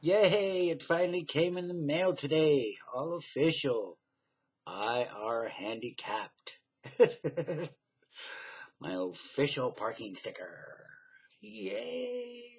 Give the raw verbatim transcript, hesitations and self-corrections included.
Yay! It finally came in the mail today. All official. I are handicapped. My official parking sticker. Yay!